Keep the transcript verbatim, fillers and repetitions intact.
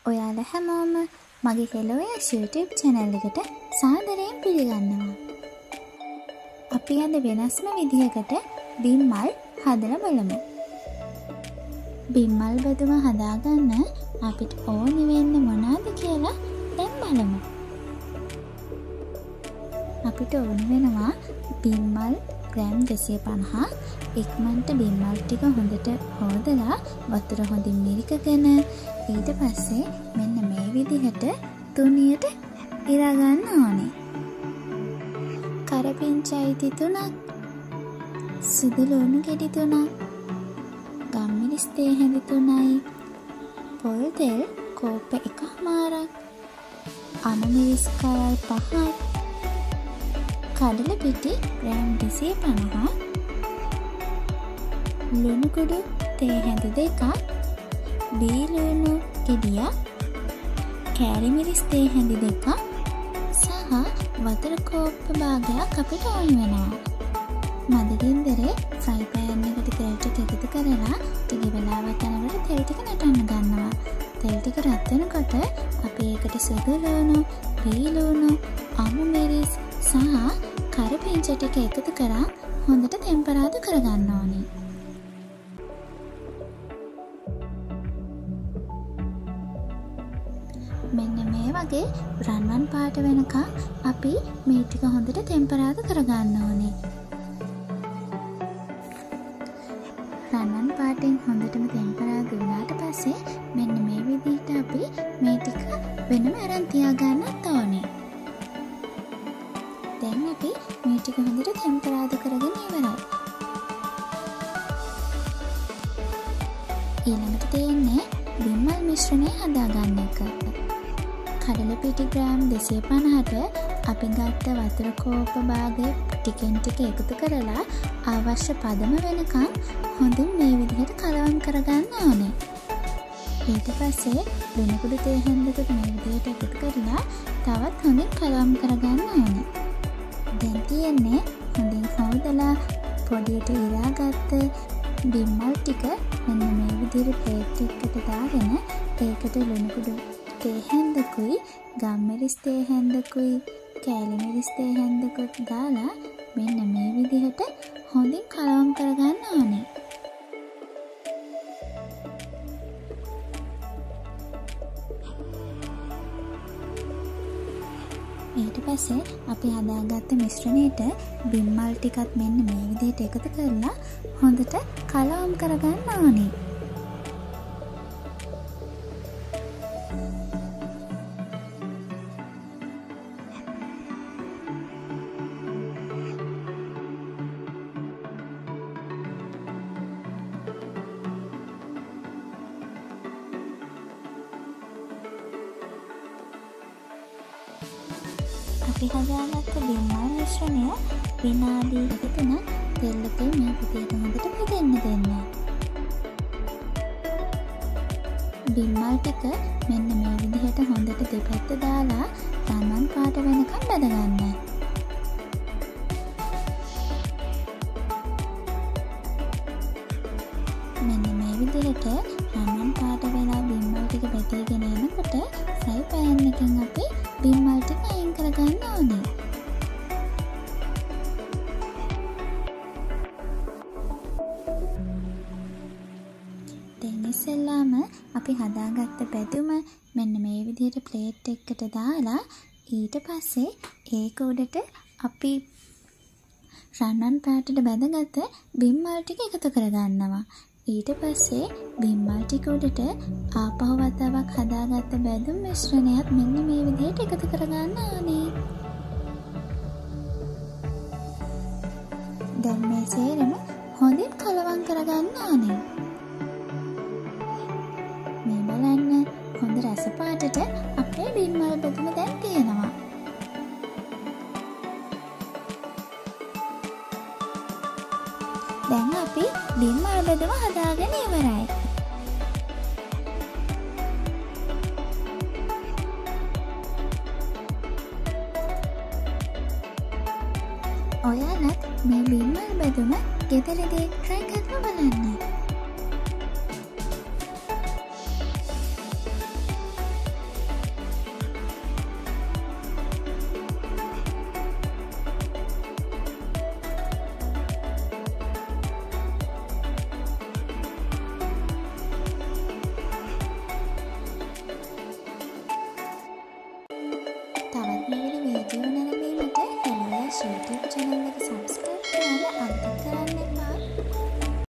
ඔයාලා හැමෝම මගේ Hello Yash YouTube channel එකට සාදරයෙන් පිළිගන්නවා. අපි අද වෙනස්ම විදිහකට බිම්මල් හදලා බලමු. බිම්මල් බෙදුම හදාගන්න අපිට ඕනි වෙන්නේ මොනවද කියලා දැන් බලමු. අපිට ඕනි වෙනවා බිම්මල් ග්‍රෑම් දෙසිය පනහ. ඉක්මනට බිම්මල් ටික හොඳට හොදලා වතුර හොඳින් මිරිකගෙන ඊට පස්සේ මෙන්න මේ විදිහට තුනියට ඉරා ගන්න ඕනේ. කරපිංචා අයිති තුනක්, සුදු ලුණු ගෙඩි තුනක්, ගම්මිරිස් තේ හැඳි තුනයි, පොල් තෙල් කෝප්ප එකමාරක්, අමු මිරිස් කරල් පහක්, කඩල පිටි ග්‍රෑම් දෙසිය පනහ, ලුණු කුඩු තේ හැඳි දෙකක්, බී ලුණු ගෙඩියක්, කෑලි මිරිස් තේ හැඳි දෙකක් සහ වතුර කෝප්ප භාගයක් අපිට ඕන වෙනවා. මද ගින්දරේ ෆ්‍රයි පෑන් එකට තෙල් ටික එකතු කරලා ටික වෙලාවක් යනකොට තෙල් ටික නටන්න ගන්නවා. තෙල් ටික රත් වෙනකොට අපි ඒකට සුදු ලුණු, බී ලුණු, අමු මිරිස් සහ කරපිංච ටික එකතු කරලා හොඳට ටෙම්පරාදු කරගන්න ඕනේ. මෙන්න මේ වගේ රන්වන් පාට වෙනකම් අපි මේ ටික හොඳට ටෙම්පරාදු කරගන්න ඕනේ. රන්වන් පාටෙන් හොඳටම ටෙම්පරාදු වුණාට පස්සේ මෙන්න මේ විදිහට අපි මේ ටික වෙනම අරන් තියාගන්නත් ඕනේ. දැන් අපි මේ ටික හොඳට ටෙම්පරාදු කරගෙන ඉවරයි. ඊළඟට තියෙන්නේ බිම්මල් මිශ්‍රණය හදාගන්න එක. කඩල පිටි ග්‍රෑම් දෙසිය පනහට අපි ගත්ත වතුර කෝප්ප භාගය ටිකෙන් ටික එකතු කරලා අවශ්‍ය පදම වෙනකම් හොඳින් මේ විදිහට කලවම් කරගන්න ඕනේ. ඊට පස්සේ ලුණු කුඩු තේ හැන්දකට මේ විදිහට එකතු කරලා තවත් හොඳින් කලවම් කරගන්න ඕනේ. දැන් තියෙන්නේ හොඳින් හොදලා පොඩියට ඉරාගත්ත බිම්මල් ටික මෙන්න මේ විදිහට ප්ලේට් එකකට දාගෙන ඒකට ලුණු කුඩු තේ හැන්දකුයි, ගම්මිරිස් තේ හැන්දකුයි, කෑලි මිරිස් තේ හැන්දකුත් දාලා මෙන්න මේ විදිහට හොඳින් කලවම් කරගන්න ඕනේ. ඊට පස්සේ අපි හදාගත්ත මිශ්‍රණයට බිම්මල් ටිකත් මෙන්න මේ විදිහට එකතු කරලා හොඳට කලවම් කරගන්න ඕනේ. අපි හදාගත්ත බිම්මල් මිශ්‍රණය විනාඩි දෙකතුනක් තෙල් එකේ මේ විදිහට හොඳට බෙදෙන්න දෙන්න. බිම්මල් ටික මෙන්න මේ විදිහට හොඳට දෙපැත්ත දාලා රන්වන් පාට වෙනකම් බෙදගන්න. මෙන්න මේ විදිහට රන්වන් පාට වෙලා බිම්මල් ටික බෙදගෙන එනකොට ෆ්‍රයි පෑන් එකෙන් අපි බිම්මල් ටික අයින් කරගන්න ඕනේ. දැන් ඉස්සෙල්ලාම අපි හදාගත්ත බෙදුම මෙන්න මේ විදිහට ප්ලේට් එකකට දාලා ඊට පස්සේ ඒක උඩට අපි රන්වන් පාටට බැදගත්ත බිම්මල් ටික එකතු කරගන්නවා. ඊට පස්සේ බිම්මල් ටික උඩට ආපහු වතාවක් හදාගත්ත බැදුම් මිශ්‍රණයත් මෙන්න මේ විදිහට එකතු කරගන්න ඕනේ. දැන් මේ සේරම හොඳින් කලවම් කරගන්න ඕනේ. මේ බලන්න හොඳ රස පාටට අපේ බිම්මල් බෙදුම දැන් තියෙනවා. දැන් අපි බිම්මල් බෙදුම හදාගෙන ඉවරයි. ඔයාලත් මේ බිම්මල් බෙදුම ගෙදරදී try කරලා බලන්න. තවත් මෙවැනි වීඩියෝ නැරඹීමට හෙළුවේ YouTube